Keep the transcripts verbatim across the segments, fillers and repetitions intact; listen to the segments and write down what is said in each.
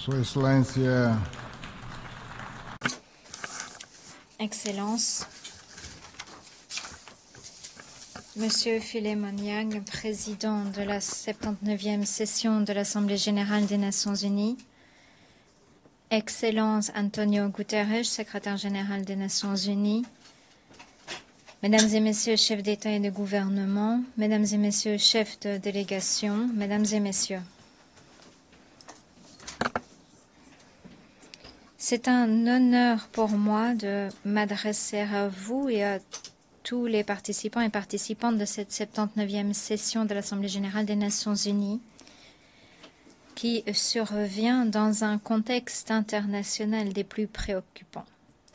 Sua Excelência, Excellence, Monsieur Philemon Yang, président de la soixante-dix-neuvième session de l'Assemblée générale des Nations unies, Excellence Antonio Guterres, secrétaire général des Nations unies, Mesdames et Messieurs chefs d'État et de gouvernement, Mesdames et Messieurs chefs de délégation, Mesdames et Messieurs. C'est un honneur pour moi de m'adresser à vous et à tous les participants et participantes de cette soixante-dix-neuvième session de l'Assemblée générale des Nations unies qui survient dans un contexte international des plus préoccupants.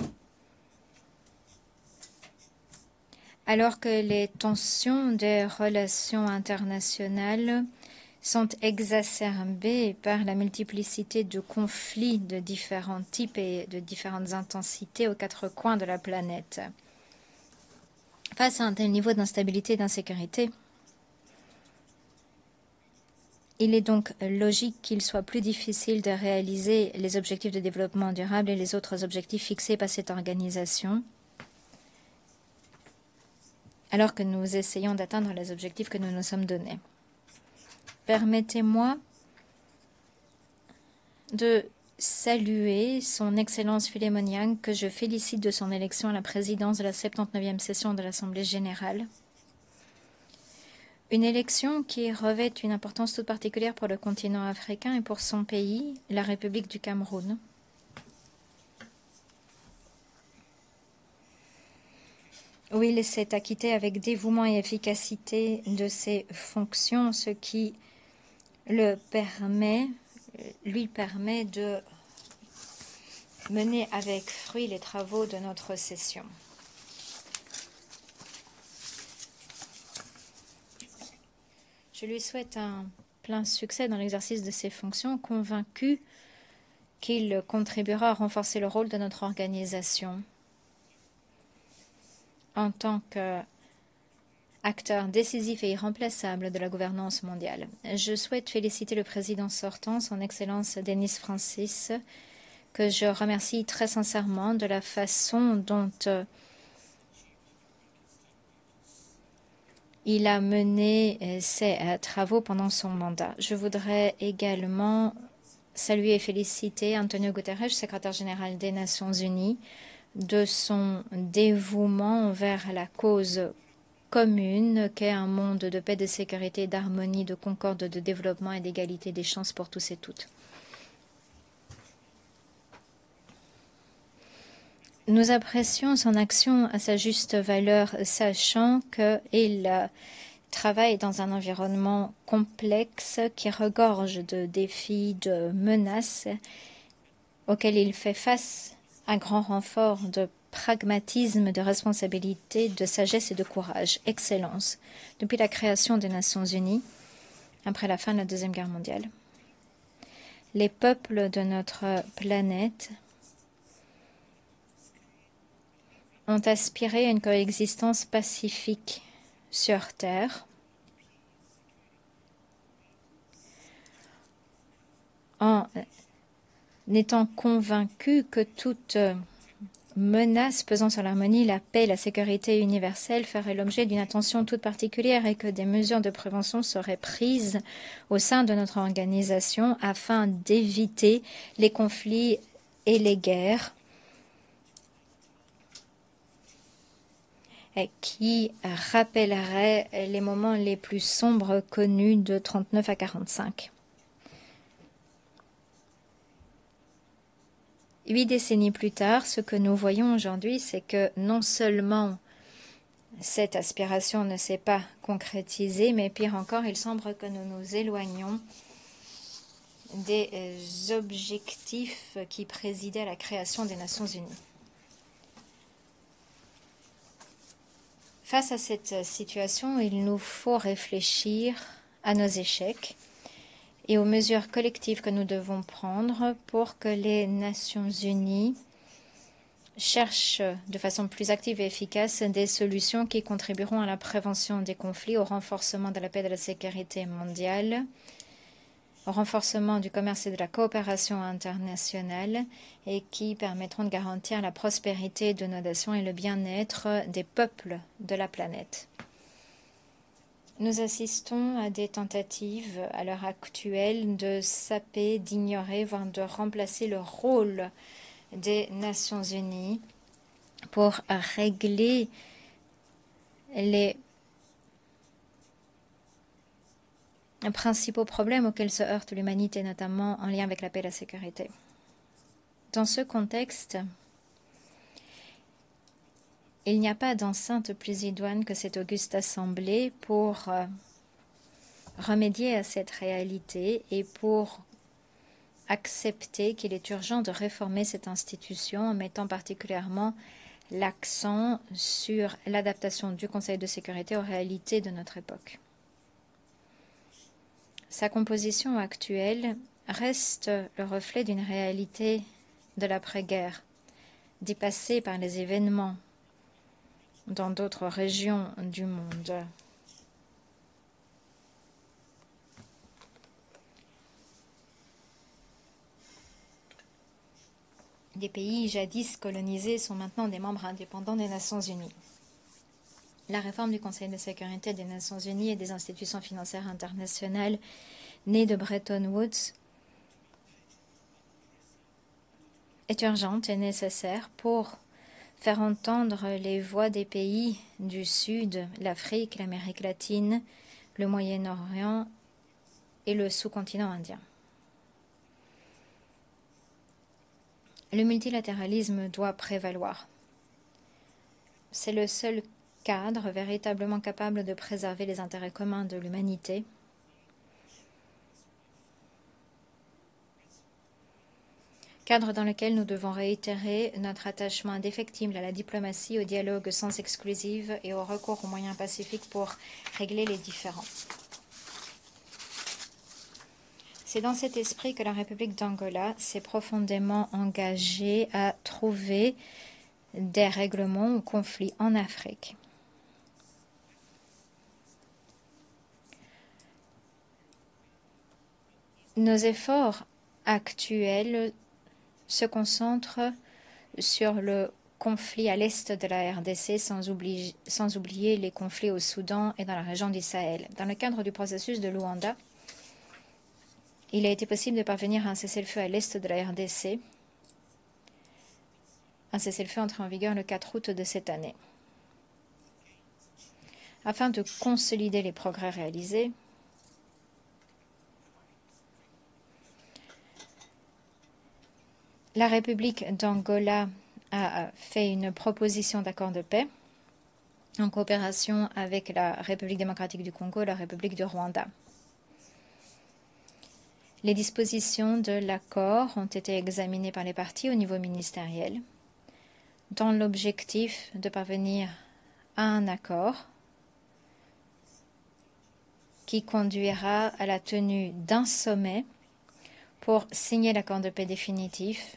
Alors que les tensions des relations internationales sont exacerbées par la multiplicité de conflits de différents types et de différentes intensités aux quatre coins de la planète. Face à un tel niveau d'instabilité et d'insécurité, il est donc logique qu'il soit plus difficile de réaliser les objectifs de développement durable et les autres objectifs fixés par cette organisation, alors que nous essayons d'atteindre les objectifs que nous nous sommes donnés. Permettez-moi de saluer son Excellence Philemon Yang, que je félicite de son élection à la présidence de la soixante-dix-neuvième session de l'Assemblée générale. Une élection qui revêt une importance toute particulière pour le continent africain et pour son pays, la République du Cameroun. Où il s'est acquitté avec dévouement et efficacité de ses fonctions, ce qui le permet, lui permet de mener avec fruit les travaux de notre session. Je lui souhaite un plein succès dans l'exercice de ses fonctions, convaincu qu'il contribuera à renforcer le rôle de notre organisation en tant qu'acteur décisif et irremplaçable de la gouvernance mondiale. Je souhaite féliciter le président sortant, son Excellence Denis Francis, que je remercie très sincèrement de la façon dont euh, il a mené euh, ses euh, travaux pendant son mandat. Je voudrais également saluer et féliciter Antonio Guterres, secrétaire général des Nations unies, de son dévouement vers la cause commune qu'est un monde de paix, de sécurité, d'harmonie, de concorde, de développement et d'égalité des chances pour tous et toutes. Nous apprécions son action à sa juste valeur, sachant qu'il travaille dans un environnement complexe qui regorge de défis, de menaces auxquels il fait face à grand renfort de pragmatisme, de responsabilité, de sagesse et de courage. Excellence. Depuis la création des Nations unies, après la fin de la Deuxième Guerre mondiale, les peuples de notre planète ont aspiré à une coexistence pacifique sur Terre, en étant convaincus que toute menace pesant sur l'harmonie, la paix et la sécurité universelle ferait l'objet d'une attention toute particulière et que des mesures de prévention seraient prises au sein de notre organisation afin d'éviter les conflits et les guerres qui rappelleraient les moments les plus sombres connus de trente-neuf à quarante-cinq. Huit décennies plus tard, ce que nous voyons aujourd'hui, c'est que non seulement cette aspiration ne s'est pas concrétisée, mais pire encore, il semble que nous nous éloignons des objectifs qui présidaient à la création des Nations unies. Face à cette situation, il nous faut réfléchir à nos échecs et aux mesures collectives que nous devons prendre pour que les Nations unies cherchent de façon plus active et efficace des solutions qui contribueront à la prévention des conflits, au renforcement de la paix et de la sécurité mondiale, au renforcement du commerce et de la coopération internationale et qui permettront de garantir la prospérité de nos nations et le bien-être des peuples de la planète. Nous assistons à des tentatives à l'heure actuelle de saper, d'ignorer, voire de remplacer le rôle des Nations Unies pour régler les principaux problèmes auxquels se heurte l'humanité, notamment en lien avec la paix et la sécurité. Dans ce contexte, il n'y a pas d'enceinte plus idoine que cette auguste assemblée pour euh, remédier à cette réalité et pour accepter qu'il est urgent de réformer cette institution en mettant particulièrement l'accent sur l'adaptation du Conseil de sécurité aux réalités de notre époque. Sa composition actuelle reste le reflet d'une réalité de l'après-guerre, dépassée par les événements dans d'autres régions du monde. Des pays jadis colonisés sont maintenant des membres indépendants des Nations Unies. La réforme du Conseil de sécurité des Nations Unies et des institutions financières internationales nées de Bretton Woods est urgente et nécessaire pour faire entendre les voix des pays du Sud, l'Afrique, l'Amérique latine, le Moyen-Orient et le sous-continent indien. Le multilatéralisme doit prévaloir. C'est le seul cadre véritablement capable de préserver les intérêts communs de l'humanité. Cadre dans lequel nous devons réitérer notre attachement indéfectible à la diplomatie, au dialogue sans exclusive et au recours aux moyens pacifiques pour régler les différends. C'est dans cet esprit que la République d'Angola s'est profondément engagée à trouver des règlements aux conflits en Afrique. Nos efforts actuels se concentrent sur le conflit à l'est de la R D C, sans oublier, sans oublier les conflits au Soudan et dans la région du Sahel. Dans le cadre du processus de Luanda, il a été possible de parvenir à un cessez-le-feu à l'est de la R D C, un cessez-le-feu entré en vigueur le quatre août de cette année. Afin de consolider les progrès réalisés, la République d'Angola a fait une proposition d'accord de paix en coopération avec la République démocratique du Congo et la République du Rwanda. Les dispositions de l'accord ont été examinées par les parties au niveau ministériel dans l'objectif de parvenir à un accord qui conduira à la tenue d'un sommet pour signer l'accord de paix définitif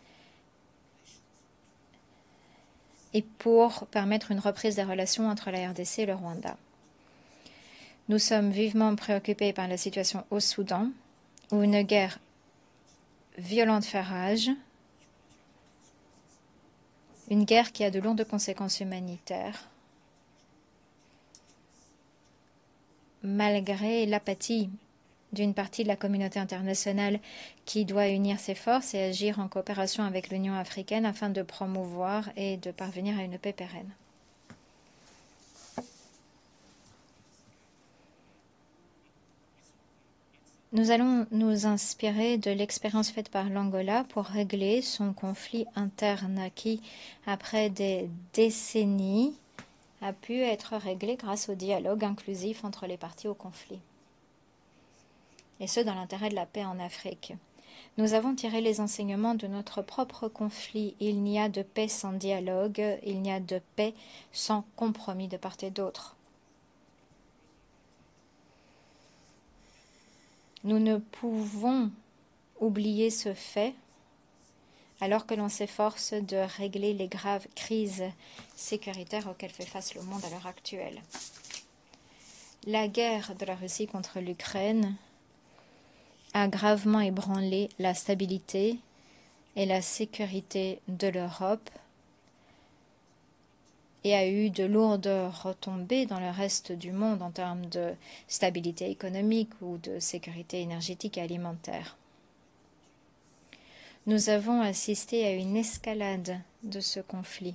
et pour permettre une reprise des relations entre la R D C et le Rwanda. Nous sommes vivement préoccupés par la situation au Soudan, où une guerre violente fait rage, une guerre qui a de lourdes conséquences humanitaires, malgré l'apathie d'une partie de la communauté internationale qui doit unir ses forces et agir en coopération avec l'Union africaine afin de promouvoir et de parvenir à une paix pérenne. Nous allons nous inspirer de l'expérience faite par l'Angola pour régler son conflit interne qui, après des décennies, a pu être réglé grâce au dialogue inclusif entre les parties au conflit. Et ce, dans l'intérêt de la paix en Afrique. Nous avons tiré les enseignements de notre propre conflit. Il n'y a de paix sans dialogue, il n'y a de paix sans compromis de part et d'autre. Nous ne pouvons oublier ce fait alors que l'on s'efforce de régler les graves crises sécuritaires auxquelles fait face le monde à l'heure actuelle. La guerre de la Russie contre l'Ukraine a gravement ébranlé la stabilité et la sécurité de l'Europe et a eu de lourdes retombées dans le reste du monde en termes de stabilité économique ou de sécurité énergétique et alimentaire. Nous avons assisté à une escalade de ce conflit.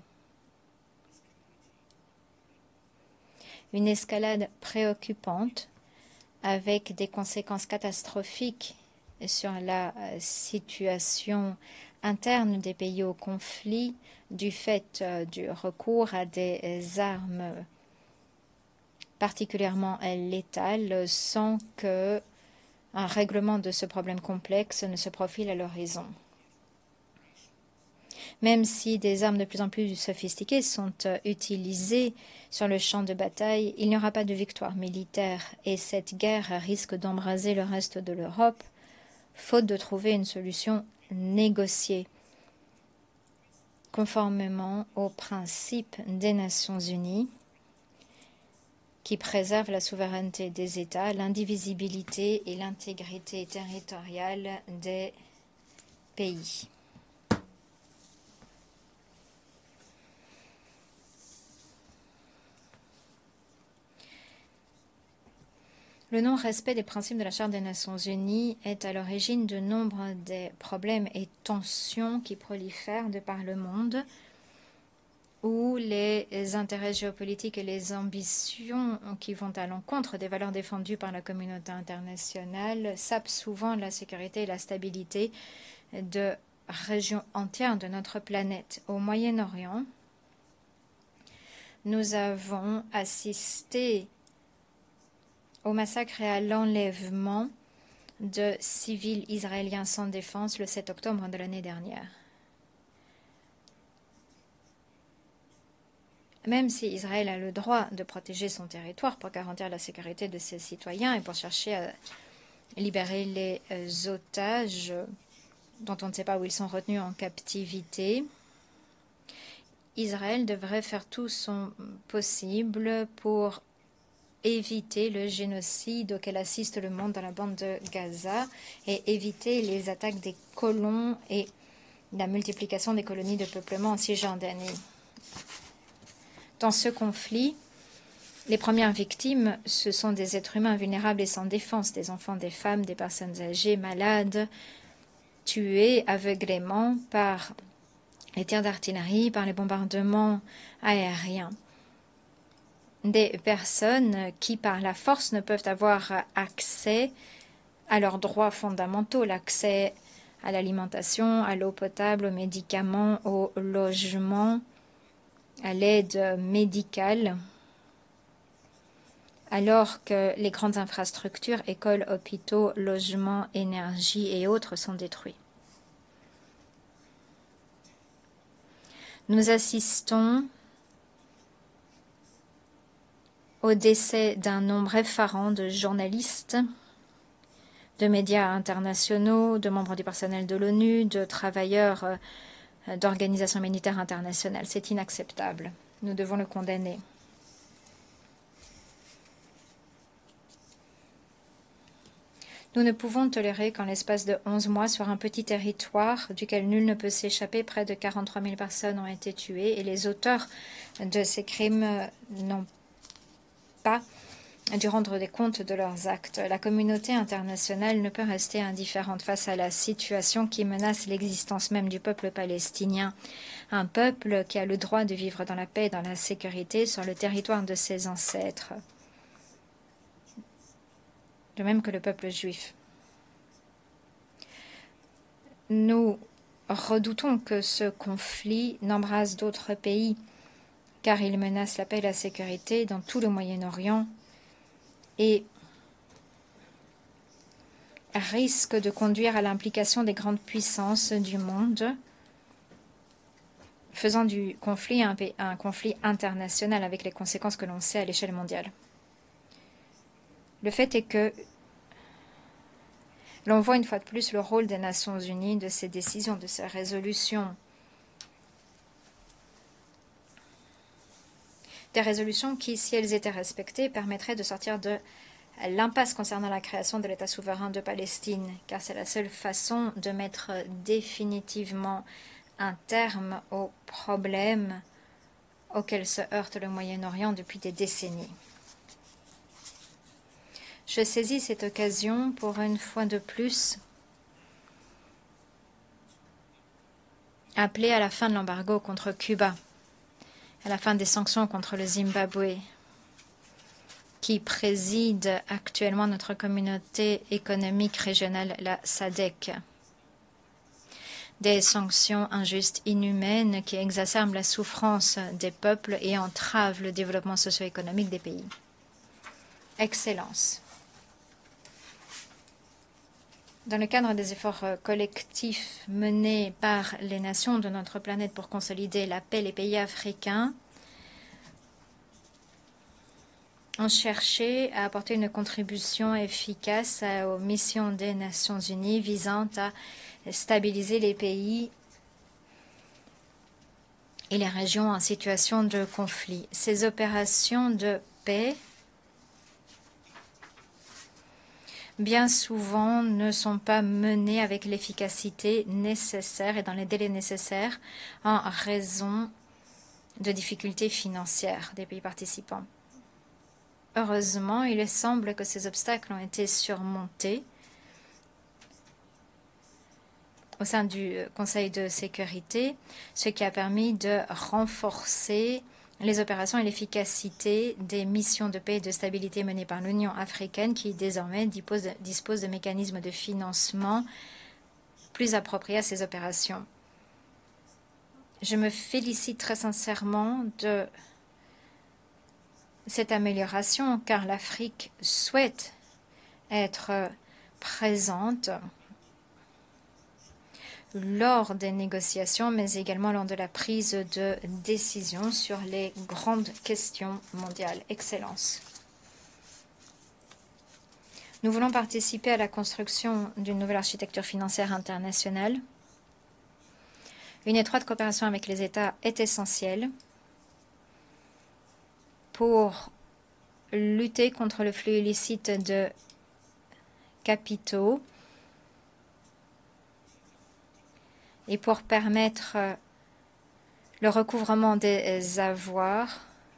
Une escalade préoccupante avec des conséquences catastrophiques sur la situation interne des pays au conflit du fait du recours à des armes particulièrement létales sans que un règlement de ce problème complexe ne se profile à l'horizon. Même si des armes de plus en plus sophistiquées sont utilisées sur le champ de bataille, il n'y aura pas de victoire militaire et cette guerre risque d'embraser le reste de l'Europe, faute de trouver une solution négociée, conformément aux principes des Nations Unies qui préservent la souveraineté des États, l'indivisibilité et l'intégrité territoriale des pays. Le non-respect des principes de la Charte des Nations Unies est à l'origine de nombre des problèmes et tensions qui prolifèrent de par le monde, où les intérêts géopolitiques et les ambitions qui vont à l'encontre des valeurs défendues par la communauté internationale sapent souvent la sécurité et la stabilité de régions entières de notre planète. Au Moyen-Orient, nous avons assisté au massacre et à l'enlèvement de civils israéliens sans défense le sept octobre de l'année dernière. Même si Israël a le droit de protéger son territoire pour garantir la sécurité de ses citoyens et pour chercher à libérer les otages dont on ne sait pas où ils sont retenus en captivité, Israël devrait faire tout son possible pour éviter le génocide auquel assiste le monde dans la bande de Gaza et éviter les attaques des colons et la multiplication des colonies de peuplement en Cisjordanie. Dans ce conflit, les premières victimes, ce sont des êtres humains vulnérables et sans défense, des enfants, des femmes, des personnes âgées, malades, tués aveuglément par les tirs d'artillerie, par les bombardements aériens. Des personnes qui, par la force, ne peuvent avoir accès à leurs droits fondamentaux, l'accès à l'alimentation, à l'eau potable, aux médicaments, au logement, à l'aide médicale, alors que les grandes infrastructures, écoles, hôpitaux, logements, énergie et autres sont détruits. Nous assistons au décès d'un nombre effarant de journalistes, de médias internationaux, de membres du personnel de l'ONU, de travailleurs d'organisations militaires internationales. C'est inacceptable. Nous devons le condamner. Nous ne pouvons tolérer qu'en l'espace de onze mois, sur un petit territoire duquel nul ne peut s'échapper, près de quarante-trois mille personnes ont été tuées et les auteurs de ces crimes n'ont pas dû rendre des comptes de leurs actes. La communauté internationale ne peut rester indifférente face à la situation qui menace l'existence même du peuple palestinien, un peuple qui a le droit de vivre dans la paix et dans la sécurité sur le territoire de ses ancêtres, de même que le peuple juif. Nous redoutons que ce conflit n'embrase d'autres pays, car il menace la paix et la sécurité dans tout le Moyen-Orient et risque de conduire à l'implication des grandes puissances du monde, faisant du conflit un, un conflit international avec les conséquences que l'on sait à l'échelle mondiale. Le fait est que l'on voit une fois de plus le rôle des Nations Unies, de ces décisions, de ces résolutions. Des résolutions qui, si elles étaient respectées, permettraient de sortir de l'impasse concernant la création de l'État souverain de Palestine, car c'est la seule façon de mettre définitivement un terme aux problèmes auxquels se heurte le Moyen-Orient depuis des décennies. Je saisis cette occasion pour une fois de plus appeler à la fin de l'embargo contre Cuba, à la fin des sanctions contre le Zimbabwe, qui préside actuellement notre communauté économique régionale, la SADC. Des sanctions injustes, inhumaines, qui exacerbent la souffrance des peuples et entravent le développement socio-économique des pays. Excellence. Dans le cadre des efforts collectifs menés par les nations de notre planète pour consolider la paix, les pays africains ont cherché à apporter une contribution efficace aux missions des Nations unies visant à stabiliser les pays et les régions en situation de conflit. Ces opérations de paix, bien souvent, ne sont pas menées avec l'efficacité nécessaire et dans les délais nécessaires en raison de difficultés financières des pays participants. Heureusement, il semble que ces obstacles ont été surmontés au sein du Conseil de sécurité, ce qui a permis de renforcer les opérations et l'efficacité des missions de paix et de stabilité menées par l'Union africaine, qui désormais dispose de, dispose de mécanismes de financement plus appropriés à ces opérations. Je me félicite très sincèrement de cette amélioration, car l'Afrique souhaite être présente lors des négociations, mais également lors de la prise de décision sur les grandes questions mondiales. Excellence. Nous voulons participer à la construction d'une nouvelle architecture financière internationale. Une étroite coopération avec les États est essentielle pour lutter contre le flux illicite de capitaux et pour permettre le recouvrement des avoirs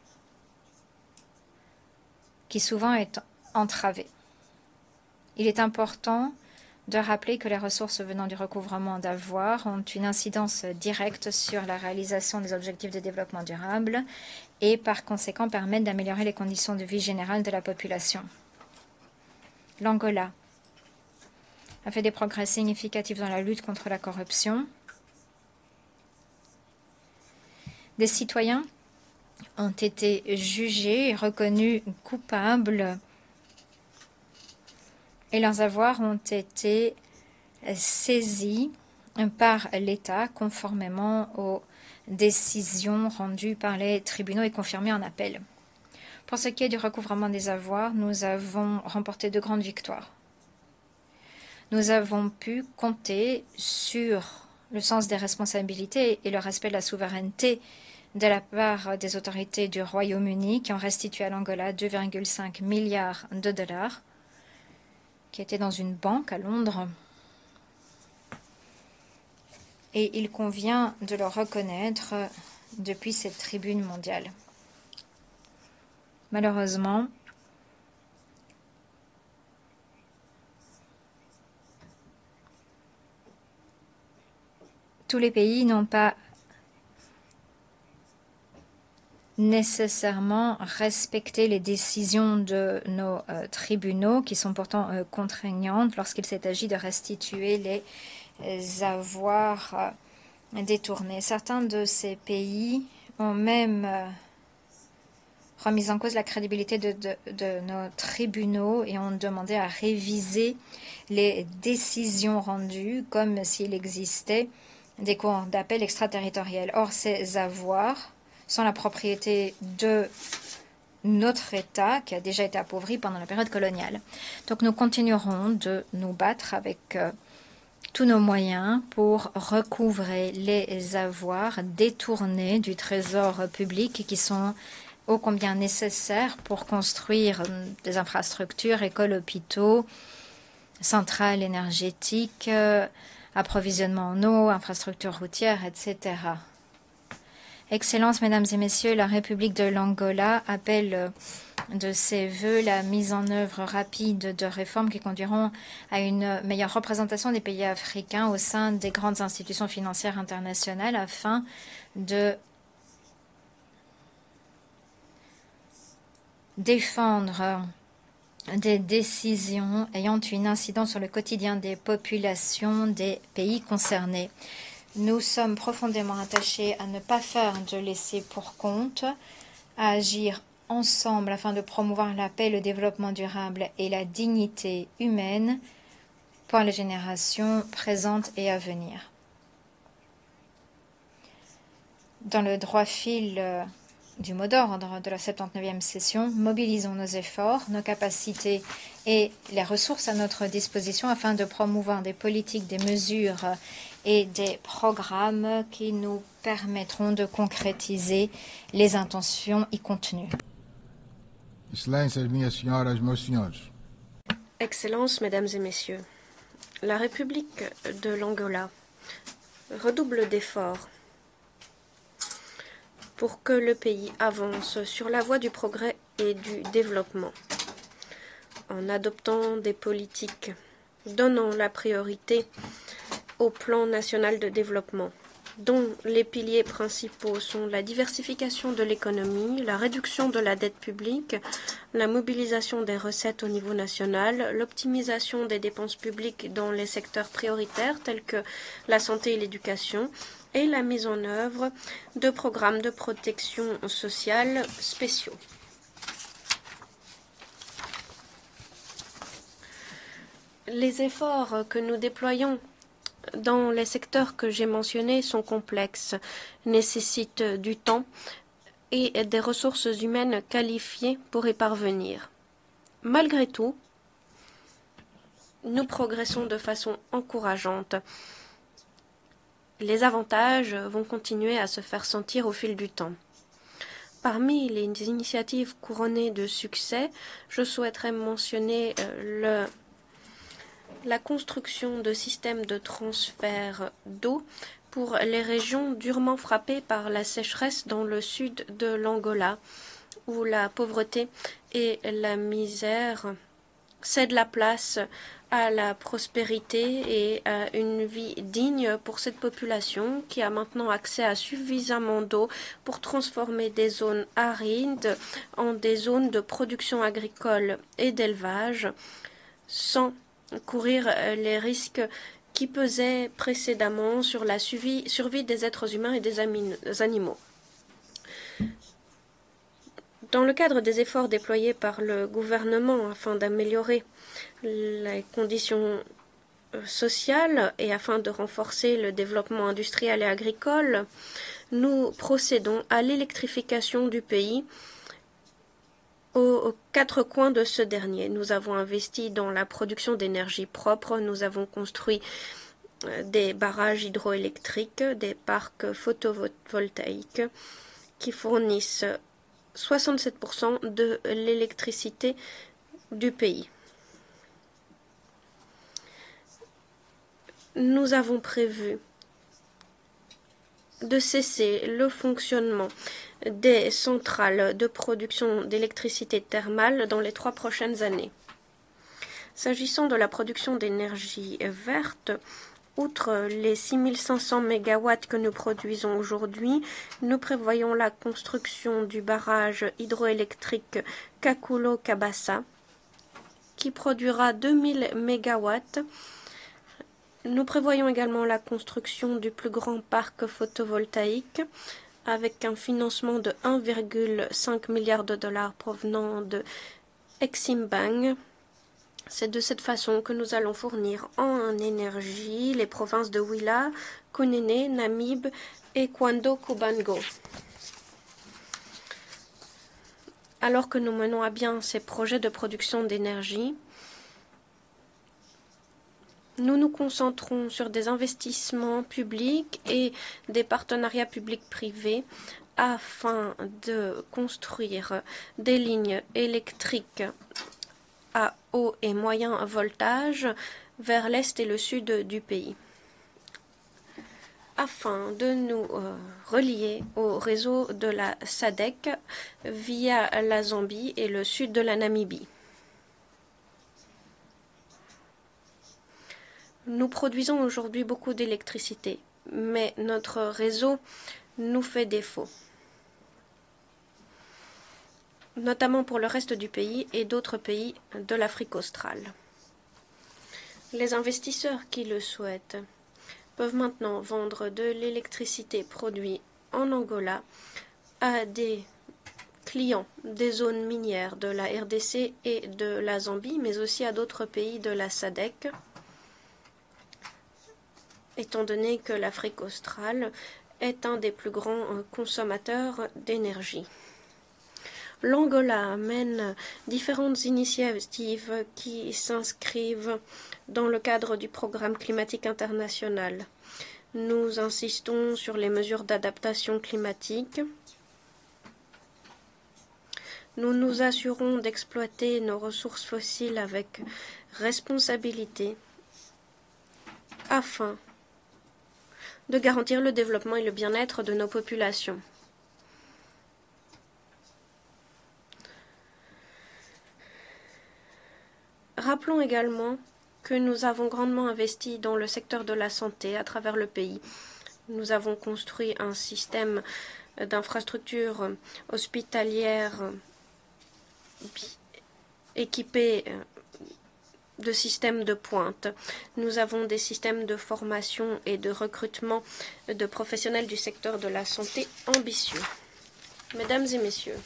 qui souvent est entravé. Il est important de rappeler que les ressources venant du recouvrement d'avoirs ont une incidence directe sur la réalisation des objectifs de développement durable et par conséquent permettent d'améliorer les conditions de vie générale de la population. L'Angola a fait des progrès significatifs dans la lutte contre la corruption. Des citoyens ont été jugés et reconnus coupables et leurs avoirs ont été saisis par l'État conformément aux décisions rendues par les tribunaux et confirmées en appel. Pour ce qui est du recouvrement des avoirs, nous avons remporté de grandes victoires. Nous avons pu compter sur le sens des responsabilités et le respect de la souveraineté de la part des autorités du Royaume-Uni qui ont restitué à l'Angola deux virgule cinq milliards de dollars qui étaient dans une banque à Londres. Et il convient de le reconnaître depuis cette tribune mondiale. Malheureusement, tous les pays n'ont pas nécessairement respecté les décisions de nos euh, tribunaux, qui sont pourtant euh, contraignantes lorsqu'il s'est agi de restituer les, les avoirs euh, détournés. Certains de ces pays ont même euh, remis en cause la crédibilité de, de, de nos tribunaux et ont demandé à réviser les décisions rendues comme s'il existait des cours d'appel extraterritoriales. Or, ces avoirs sont la propriété de notre État qui a déjà été appauvri pendant la période coloniale. Donc nous continuerons de nous battre avec euh, tous nos moyens pour recouvrer les avoirs détournés du trésor public qui sont ô combien nécessaires pour construire des infrastructures, écoles, hôpitaux, centrales énergétiques, euh, approvisionnement en eau, infrastructures routières, et cetera. Excellences, Mesdames et Messieurs, la République de l'Angola appelle de ses vœux la mise en œuvre rapide de réformes qui conduiront à une meilleure représentation des pays africains au sein des grandes institutions financières internationales afin de défendre des décisions ayant une incidence sur le quotidien des populations des pays concernés. Nous sommes profondément attachés à ne pas faire de laisser pour compte, à agir ensemble afin de promouvoir la paix, le développement durable et la dignité humaine pour les générations présentes et à venir. Dans le droit fil du mot d'ordre de la soixante-dix-neuvième session, mobilisons nos efforts, nos capacités et les ressources à notre disposition afin de promouvoir des politiques, des mesures et des programmes qui nous permettront de concrétiser les intentions y contenues. Excelências, minhas senhoras, meus senhores. Excellences, Mesdames et Messieurs, la République de l'Angola redouble d'efforts pour que le pays avance sur la voie du progrès et du développement, en adoptant des politiques donnant la priorité au plan national de développement, dont les piliers principaux sont la diversification de l'économie, la réduction de la dette publique, la mobilisation des recettes au niveau national, l'optimisation des dépenses publiques dans les secteurs prioritaires tels que la santé et l'éducation, et la mise en œuvre de programmes de protection sociale spéciaux. Les efforts que nous déployons dans les secteurs que j'ai mentionnés sont complexes, nécessitent du temps et des ressources humaines qualifiées pour y parvenir. Malgré tout, nous progressons de façon encourageante. Les avantages vont continuer à se faire sentir au fil du temps. Parmi les initiatives couronnées de succès, je souhaiterais mentionner le la construction de systèmes de transfert d'eau pour les régions durement frappées par la sécheresse dans le sud de l'Angola, où la pauvreté et la misère cèdent la place à la prospérité et à une vie digne pour cette population qui a maintenant accès à suffisamment d'eau pour transformer des zones arides en des zones de production agricole et d'élevage sans courir les risques qui pesaient précédemment sur la survie, survie des êtres humains et des animaux. Dans le cadre des efforts déployés par le gouvernement afin d'améliorer les conditions sociales et afin de renforcer le développement industriel et agricole, nous procédons à l'électrification du pays aux quatre coins de ce dernier. Nous avons investi dans la production d'énergie propre, nous avons construit des barrages hydroélectriques, des parcs photovoltaïques qui fournissent soixante-sept pour cent de l'électricité du pays. Nous avons prévu de cesser le fonctionnement des centrales de production d'électricité thermale dans les trois prochaines années. S'agissant de la production d'énergie verte, outre les six mille cinq cents mégawatts que nous produisons aujourd'hui, nous prévoyons la construction du barrage hydroélectrique Kakulo-Kabasa, qui produira deux mille mégawatts. Nous prévoyons également la construction du plus grand parc photovoltaïque avec un financement de un virgule cinq milliard de dollars provenant de Exim Bank. C'est de cette façon que nous allons fournir en énergie les provinces de Huila, Kunene, Namib et Kwando-Kubango. Alors que nous menons à bien ces projets de production d'énergie, nous nous concentrons sur des investissements publics et des partenariats publics-privés afin de construire des lignes électriques à haut et moyen voltage vers l'est et le sud du pays, afin de nous euh, relier au réseau de la S A D C via la Zambie et le sud de la Namibie. Nous produisons aujourd'hui beaucoup d'électricité, mais notre réseau nous fait défaut, notamment pour le reste du pays et d'autres pays de l'Afrique australe. Les investisseurs qui le souhaitent peuvent maintenant vendre de l'électricité produite en Angola à des clients des zones minières de la R D C et de la Zambie, mais aussi à d'autres pays de la S A D C, étant donné que l'Afrique australe est un des plus grands consommateurs d'énergie. L'Angola mène différentes initiatives qui s'inscrivent dans le cadre du programme climatique international. Nous insistons sur les mesures d'adaptation climatique. Nous nous assurons d'exploiter nos ressources fossiles avec responsabilité afin de garantir le développement et le bien-être de nos populations. Rappelons également que nous avons grandement investi dans le secteur de la santé à travers le pays. Nous avons construit un système d'infrastructures hospitalières équipé de systèmes de pointe. Nous avons des systèmes de formation et de recrutement de professionnels du secteur de la santé ambitieux. Mesdames et messieurs,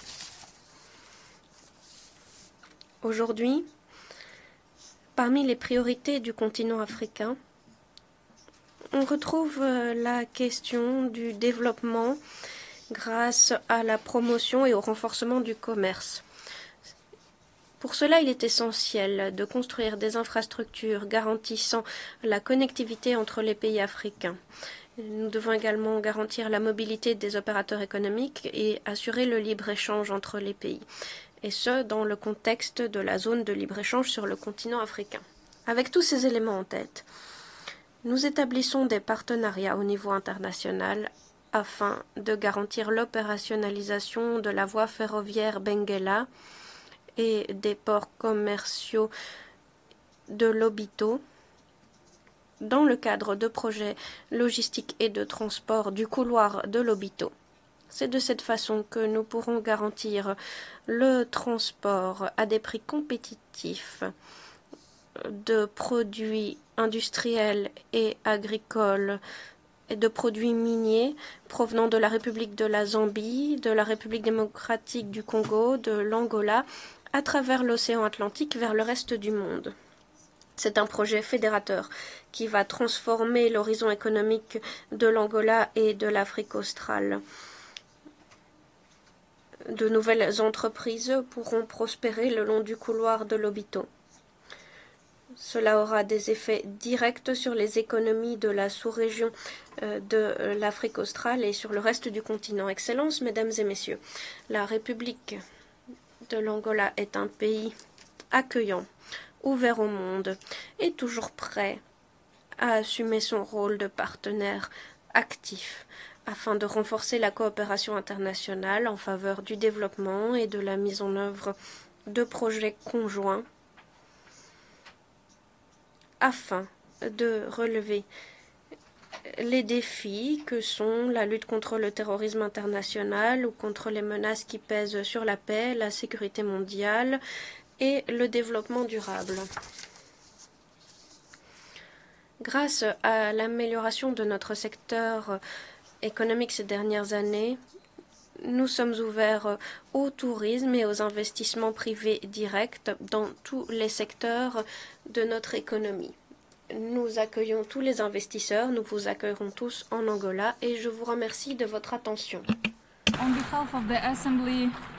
aujourd'hui, parmi les priorités du continent africain, on retrouve la question du développement grâce à la promotion et au renforcement du commerce. Pour cela, il est essentiel de construire des infrastructures garantissant la connectivité entre les pays africains. Nous devons également garantir la mobilité des opérateurs économiques et assurer le libre-échange entre les pays, et ce, dans le contexte de la zone de libre-échange sur le continent africain. Avec tous ces éléments en tête, nous établissons des partenariats au niveau international afin de garantir l'opérationnalisation de la voie ferroviaire Benguela et des ports commerciaux de Lobito dans le cadre de projets logistiques et de transport du couloir de Lobito. C'est de cette façon que nous pourrons garantir le transport à des prix compétitifs de produits industriels et agricoles et de produits miniers provenant de la République de la Zambie, de la République démocratique du Congo, de l'Angola, à travers l'océan Atlantique vers le reste du monde. C'est un projet fédérateur qui va transformer l'horizon économique de l'Angola et de l'Afrique australe. De nouvelles entreprises pourront prospérer le long du couloir de Lobito. Cela aura des effets directs sur les économies de la sous-région de l'Afrique australe et sur le reste du continent. Excellences, mesdames et messieurs, la République de l'Angola est un pays accueillant, ouvert au monde et toujours prêt à assumer son rôle de partenaire actif afin de renforcer la coopération internationale en faveur du développement et de la mise en œuvre de projets conjoints afin de relever les défis que sont la lutte contre le terrorisme international ou contre les menaces qui pèsent sur la paix, la sécurité mondiale et le développement durable. Grâce à l'amélioration de notre secteur économique ces dernières années, nous sommes ouverts au tourisme et aux investissements privés directs dans tous les secteurs de notre économie. Nous accueillons tous les investisseurs, nous vous accueillerons tous en Angola et je vous remercie de votre attention. On behalf of the Assembly